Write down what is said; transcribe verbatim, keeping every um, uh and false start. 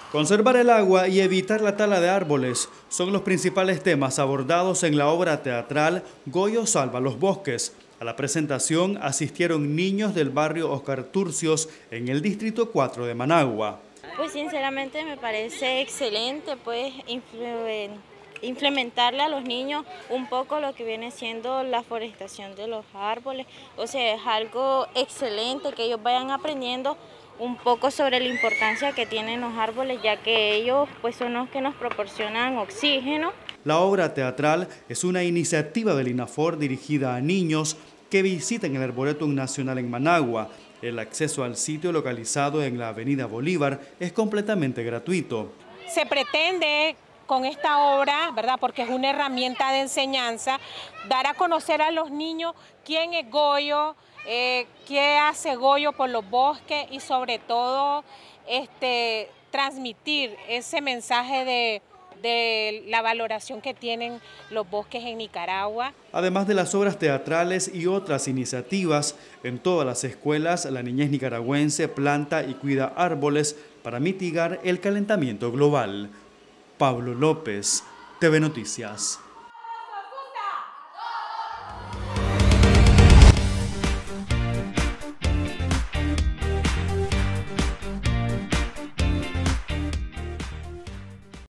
Conservar el agua y evitar la tala de árboles son los principales temas abordados en la obra teatral Goyo salva los bosques. A la presentación asistieron niños del barrio Oscar Turcios en el distrito cuatro de Managua. Pues sinceramente me parece excelente pues implementarle a los niños un poco lo que viene siendo la forestación de los árboles. O sea, es algo excelente que ellos vayan aprendiendo un poco sobre la importancia que tienen los árboles, ya que ellos pues son los que nos proporcionan oxígeno. La obra teatral es una iniciativa del INAFOR dirigida a niños que visiten el Arboretum Nacional en Managua. El acceso al sitio, localizado en la avenida Bolívar, es completamente gratuito. Se pretende con esta obra, ¿verdad?, porque es una herramienta de enseñanza, dar a conocer a los niños quién es Goyo, eh, qué hace Goyo por los bosques y sobre todo este, transmitir ese mensaje de, de la valoración que tienen los bosques en Nicaragua. Además de las obras teatrales y otras iniciativas, en todas las escuelas la niñez nicaragüense planta y cuida árboles para mitigar el calentamiento global. Pablo López, T V Noticias.